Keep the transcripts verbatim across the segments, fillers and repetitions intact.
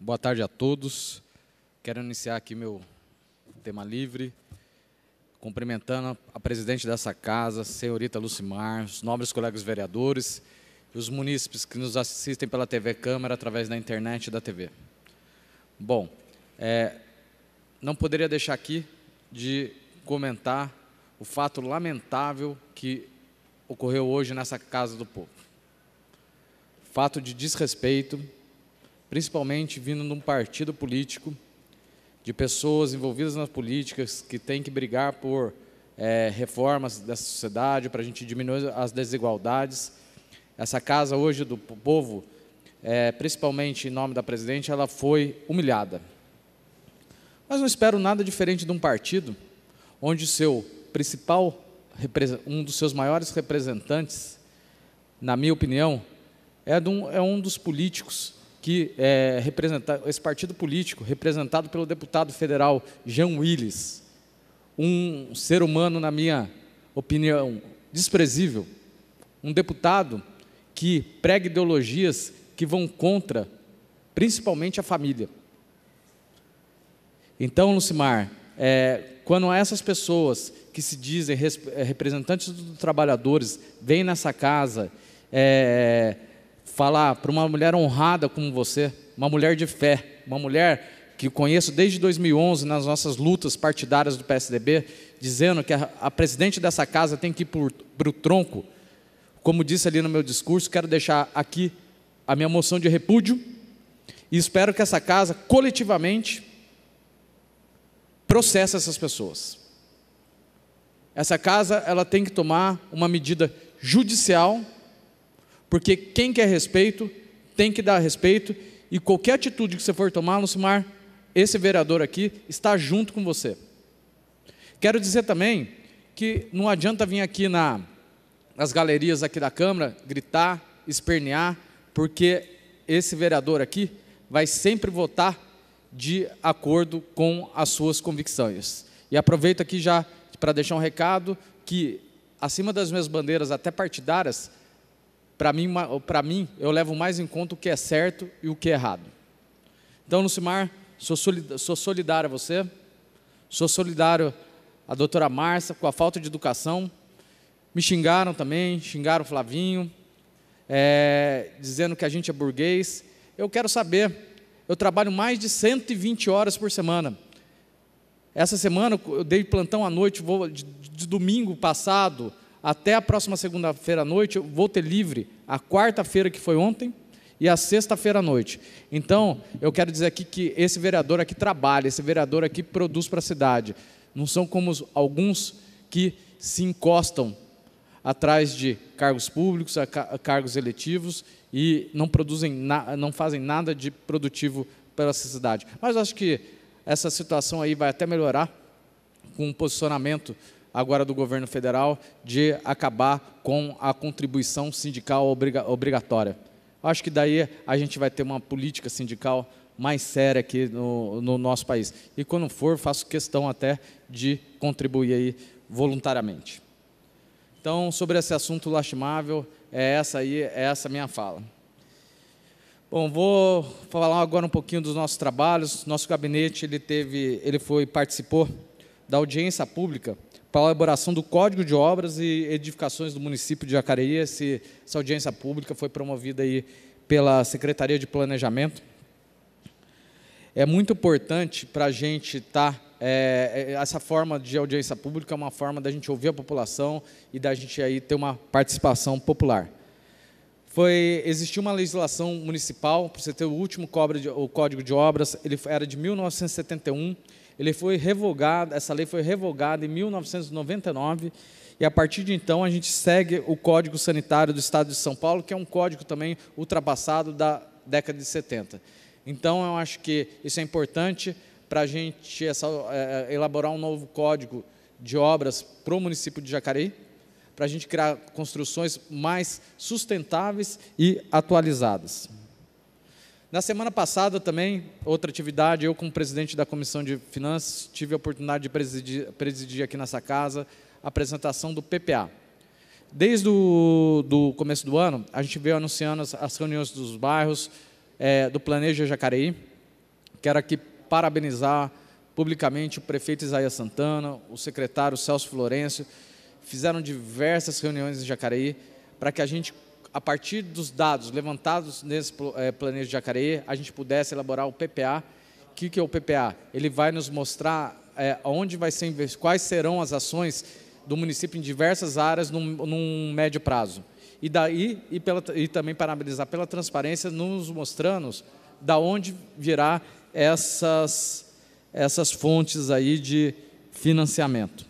Boa tarde a todos. Quero iniciar aqui meu tema livre, cumprimentando a presidente dessa casa, senhorita Lucimar, os nobres colegas vereadores e os munícipes que nos assistem pela T V Câmara através da internet e da T V. Bom, é, não poderia deixar aqui de comentar o fato lamentável que ocorreu hoje nessa Casa do Povo. Fato de desrespeito, principalmente vindo de um partido político, de pessoas envolvidas nas políticas que têm que brigar por é, reformas dessa sociedade, para a gente diminuir as desigualdades. Essa Casa hoje do Povo, é, principalmente em nome da presidente, ela foi humilhada. Mas não espero nada diferente de um partido onde seu principal, um dos seus maiores representantes, na minha opinião, é, de um, é um dos políticos que é representa, esse partido político, representado pelo deputado federal Jean Willis, um ser humano, na minha opinião, desprezível, um deputado que prega ideologias que vão contra, principalmente, a família. Então, Lucimar, é, quando essas pessoas que se dizem representantes dos trabalhadores vêm nessa casa é, falar para uma mulher honrada como você, uma mulher de fé, uma mulher que conheço desde dois mil e onze nas nossas lutas partidárias do P S D B, dizendo que a, a presidente dessa casa tem que ir para o tronco, como disse ali no meu discurso, quero deixar aqui a minha moção de repúdio e espero que essa casa, coletivamente, processe essas pessoas. Essa casa ela tem que tomar uma medida judicial, porque quem quer respeito tem que dar respeito, e qualquer atitude que você for tomar, Lucimar, esse vereador aqui está junto com você. Quero dizer também que não adianta vir aqui na, nas galerias aqui da Câmara, gritar, espernear, porque esse vereador aqui vai sempre votar de acordo com as suas convicções. E aproveito aqui já para deixar um recado que, acima das minhas bandeiras até partidárias, para mim, para mim, eu levo mais em conta o que é certo e o que é errado. Então, Lucimar, sou solidário, sou solidário a você, sou solidário à doutora Márcia com a falta de educação. Me xingaram também, xingaram o Flavinho, é, dizendo que a gente é burguês. Eu quero saber, eu trabalho mais de cento e vinte horas por semana. Essa semana eu dei plantão à noite, vou, de, de domingo passado até a próxima segunda-feira à noite, eu vou ter livre a quarta-feira, que foi ontem, e a sexta-feira à noite. Então, eu quero dizer aqui que esse vereador aqui trabalha, esse vereador aqui produz para a cidade. Não são como alguns que se encostam atrás de cargos públicos, cargos eletivos, e não produzem, não fazem nada de produtivo pela cidade. Mas acho que essa situação aí vai até melhorar com o posicionamento agora do governo federal de acabar com a contribuição sindical obriga obrigatória. Acho que daí a gente vai ter uma política sindical mais séria aqui no, no nosso país. E quando for, faço questão até de contribuir aí voluntariamente. Então, sobre esse assunto lastimável, é essa aí, é essa minha fala. Bom, vou falar agora um pouquinho dos nossos trabalhos. Nosso gabinete, ele teve, ele foi, participou da audiência pública para a elaboração do Código de Obras e Edificações do município de Jacareí. Esse, essa audiência pública foi promovida aí pela Secretaria de Planejamento. É muito importante para a gente estar... Tá, é, essa forma de audiência pública é uma forma da gente ouvir a população e da gente aí ter uma participação popular. Foi, existiu uma legislação municipal, para você ter o último o Código de Obras, ele era de mil novecentos e setenta e um, ele foi revogado, essa lei foi revogada em mil novecentos e noventa e nove, e a partir de então a gente segue o Código Sanitário do Estado de São Paulo, que é um código também ultrapassado da década de setenta. Então, eu acho que isso é importante para a gente essa, é, elaborar um novo Código de Obras para o município de Jacareí, para a gente criar construções mais sustentáveis e atualizadas. Na semana passada também, outra atividade, eu como presidente da Comissão de Finanças, tive a oportunidade de presidir, presidir aqui nessa casa a apresentação do P P A. Desde o do começo do ano, a gente veio anunciando as, as reuniões dos bairros, é, do Planeja Jacareí, Quero aqui parabenizar publicamente o prefeito Isaías Santana, o secretário Celso Florencio, fizeram diversas reuniões em Jacareí para que a gente, a partir dos dados levantados nesse é, planejo de Jacareí, a gente pudesse elaborar o P P A. O que, que é o P P A? Ele vai nos mostrar é, onde vai ser, quais serão as ações do município em diversas áreas num, num médio prazo. E, daí, e, pela, e também parabenizar pela transparência, nos mostrando da onde virá essas, essas fontes aí de financiamento.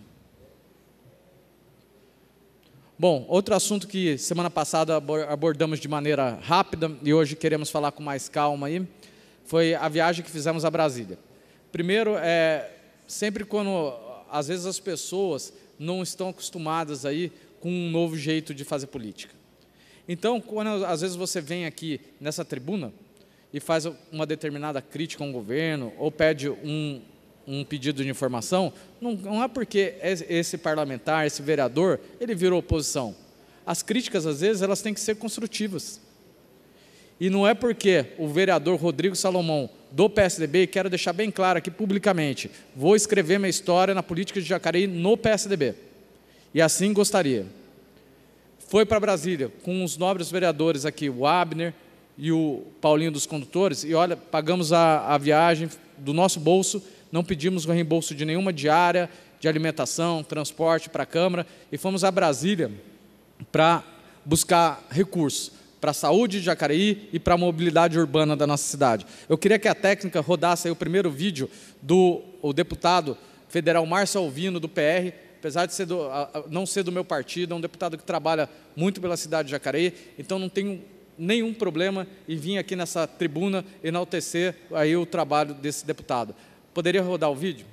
Bom, outro assunto que semana passada abordamos de maneira rápida e hoje queremos falar com mais calma aí, foi a viagem que fizemos a Brasília. Primeiro, é, sempre quando, às vezes as pessoas não estão acostumadas aí com um novo jeito de fazer política. Então, quando às vezes você vem aqui nessa tribuna e faz uma determinada crítica a um governo ou pede um, um pedido de informação, não, não é porque esse parlamentar, esse vereador, ele virou oposição. As críticas, às vezes, elas têm que ser construtivas. E não é porque o vereador Rodrigo Salomão, do P S D B, e quero deixar bem claro aqui publicamente, vou escrever minha história na política de Jacareí no P S D B. E assim gostaria. Foi para Brasília com os nobres vereadores aqui, o Abner e o Paulinho dos Condutores, e olha, pagamos a, a viagem do nosso bolso, não pedimos o reembolso de nenhuma diária, de alimentação, transporte para a Câmara, e fomos a Brasília para buscar recursos para a saúde de Jacareí e para a mobilidade urbana da nossa cidade. Eu queria que a técnica rodasse aí o primeiro vídeo do o deputado federal Márcio Alvino, do P R, apesar de ser do, não ser do meu partido, é um deputado que trabalha muito pela cidade de Jacareí, então não tenho nenhum problema em vir aqui nessa tribuna enaltecer aí o trabalho desse deputado. Poderia rodar o vídeo?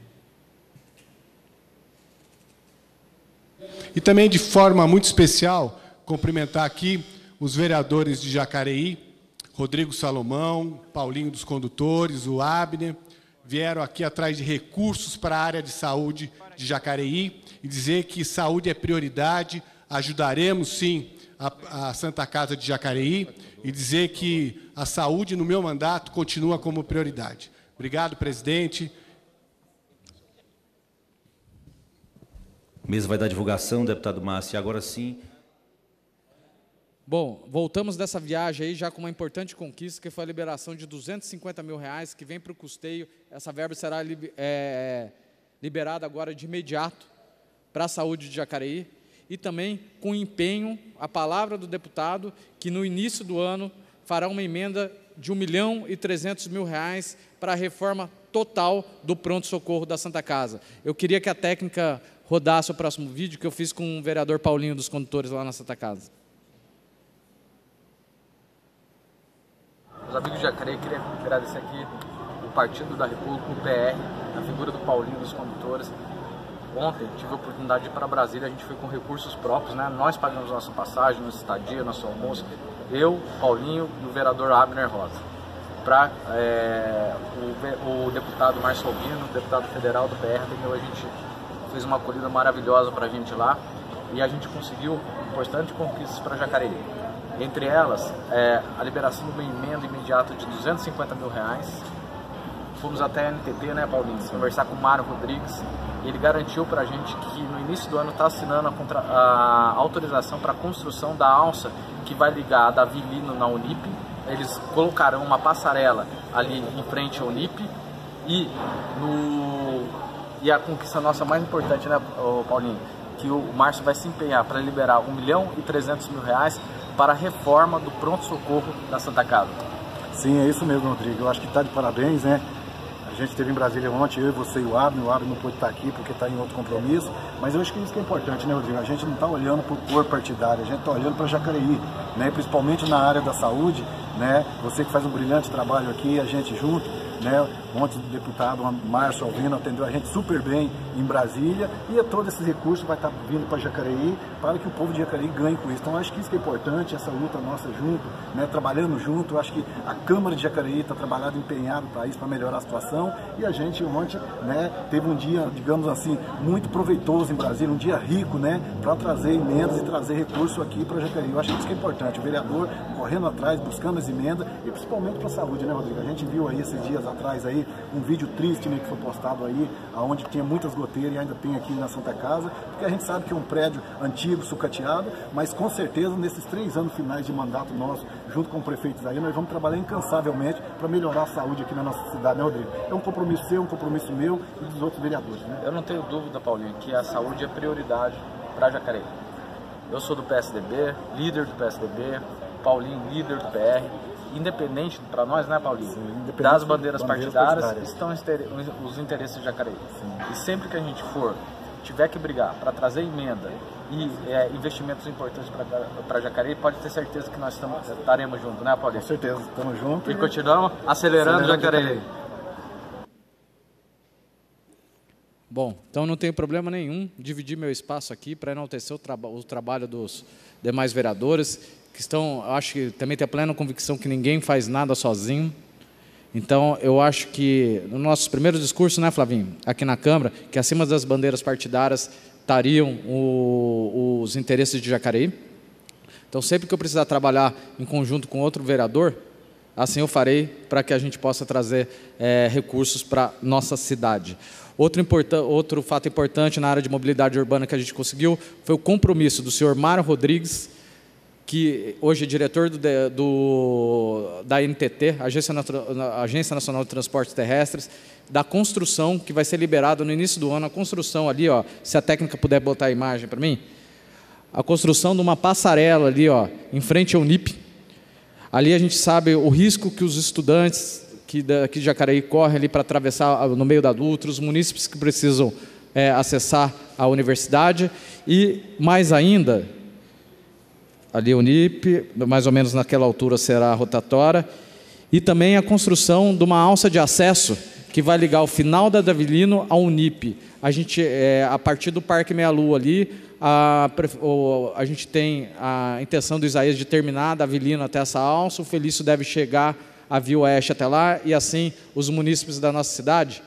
E também, de forma muito especial, cumprimentar aqui os vereadores de Jacareí, Rodrigo Salomão, Paulinho dos Condutores, o Abner, vieram aqui atrás de recursos para a área de saúde de Jacareí e dizer que saúde é prioridade, ajudaremos sim a, a Santa Casa de Jacareí e dizer que a saúde no meu mandato continua como prioridade. Obrigado, presidente. Mesa vai dar divulgação, deputado Márcio, e agora sim. Bom, voltamos dessa viagem aí já com uma importante conquista, que foi a liberação de duzentos e cinquenta mil reais, que vem para o custeio. Essa verba será é, liberada agora de imediato para a saúde de Jacareí. E também com empenho, a palavra do deputado, que no início do ano fará uma emenda de um milhão e trezentos mil reais para a reforma total do pronto-socorro da Santa Casa. Eu queria que a técnica rodasse o próximo vídeo, que eu fiz com o vereador Paulinho dos Condutores lá na Santa Casa. Os amigos de Jacareí, queria agradecer aqui o Partido da República, o P R, a figura do Paulinho dos Condutores. Ontem tive a oportunidade de ir para Brasília, a gente foi com recursos próprios, né? Nós pagamos nossa passagem, nossa estadia, nosso almoço, eu, Paulinho e o vereador Abner Rosa. Para é, o, o deputado Márcio Alvino, deputado federal do P R, a gente fez uma acolhida maravilhosa para a gente lá e a gente conseguiu importantes conquistas para Jacareí. Entre elas, é, a liberação de uma emenda imediata de duzentos e cinquenta mil reais. Fomos até a N T T, né, Paulinho, conversar com o Mário Rodrigues. E ele garantiu para a gente que no início do ano está assinando a, contra, a autorização para a construção da alça que vai ligar a Davi Lino na Unip. Eles colocarão uma passarela ali em frente à Unip. E, no, e a conquista nossa mais importante, né, Paulinho, que o Márcio vai se empenhar para liberar um milhão e trezentos mil reais para a reforma do pronto-socorro da Santa Casa. Sim, é isso mesmo, Rodrigo. Eu acho que está de parabéns, né? A gente esteve em Brasília ontem, eu, você e o Abner. O Abner não pôde estar aqui porque está em outro compromisso. Mas eu acho que isso que é importante, né, Rodrigo? A gente não está olhando para o cor partidário, a gente está olhando para Jacareí, né? Principalmente na área da saúde, né? Você que faz um brilhante trabalho aqui, a gente junto, né? Ontem o deputado Márcio Alvino atendeu a gente super bem em Brasília e todo esse recurso vai estar vindo para Jacareí para que o povo de Jacareí ganhe com isso. Então acho que isso que é importante, essa luta nossa junto, né? Trabalhando junto. Eu acho que a Câmara de Jacareí está trabalhando, empenhado para isso, para melhorar a situação, e a gente ontem, né, teve um dia, digamos assim, muito proveitoso em Brasília, um dia rico, né, para trazer emendas e trazer recurso aqui para Jacareí. Eu acho que isso que é importante, o vereador correndo atrás, buscando as emendas, e principalmente para a saúde, né, Rodrigo? A gente viu aí esses dias atrás aí, um vídeo triste, né, que foi postado aí, onde tinha muitas goteiras e ainda tem aqui na Santa Casa, porque a gente sabe que é um prédio antigo, sucateado, mas com certeza nesses três anos finais de mandato nosso, junto com o prefeito aí, nós vamos trabalhar incansavelmente para melhorar a saúde aqui na nossa cidade, né, Rodrigo? É um compromisso seu, um compromisso meu e dos outros vereadores, né? Eu não tenho dúvida, Paulinho, que a saúde é prioridade para Jacareí. Eu sou do P S D B, líder do P S D B, Paulinho, líder do P R. Independente, para nós, né, Paulinho? Sim, das bandeiras, bandeiras partidárias, partidárias, estão os interesses de Jacareí. Sim. E sempre que a gente for, tiver que brigar para trazer emenda e é, investimentos importantes para Jacareí, pode ter certeza que nós estamos, estaremos juntos, né, Paulinho? Com certeza, estamos juntos. E, e continuamos acelerando, acelerando Jacareí. Jacareí. Bom, então não tenho problema nenhum dividir meu espaço aqui para enaltecer o, traba o trabalho dos demais vereadores, que estão, acho que também tem a plena convicção que ninguém faz nada sozinho. Então, eu acho que nos nossos primeiros discursos, né, Flavinho, aqui na Câmara, que acima das bandeiras partidárias estariam o, os interesses de Jacareí. Então, sempre que eu precisar trabalhar em conjunto com outro vereador, assim eu farei para que a gente possa trazer é, recursos para nossa cidade. Outro, outro fato importante na área de mobilidade urbana que a gente conseguiu foi o compromisso do senhor Mário Rodrigues, que hoje é diretor do, do, da N T T, Agência, Agência Nacional de Transportes Terrestres, da construção, que vai ser liberada no início do ano, a construção ali, ó, se a técnica puder botar a imagem para mim, a construção de uma passarela ali, ó, em frente ao Unip. Ali a gente sabe o risco que os estudantes que daqui de Jacareí correm ali para atravessar no meio da Dutra, os munícipes que precisam é, acessar a universidade e, mais ainda, ali o Unip, mais ou menos naquela altura será a rotatória, e também a construção de uma alça de acesso que vai ligar o final da Davilino ao Unip. A gente, é, a partir do Parque Meia Lua ali, a, a gente tem a intenção do Isaías de terminar da Davilino até essa alça, o Felício deve chegar a Via Oeste até lá, e assim os munícipes da nossa cidade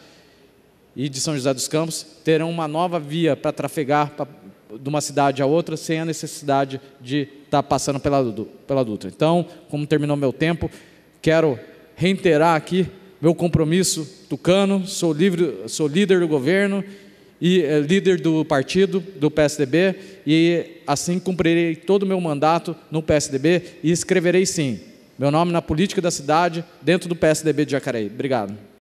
e de São José dos Campos terão uma nova via para trafegar pra, de uma cidade a outra, sem a necessidade de estar passando pela, pela Dutra. Então, como terminou meu tempo, quero reiterar aqui meu compromisso tucano, sou, livre, sou líder do governo e é, líder do partido, do P S D B, e assim cumprirei todo o meu mandato no P S D B e escreverei sim meu nome na política da cidade dentro do P S D B de Jacareí. Obrigado.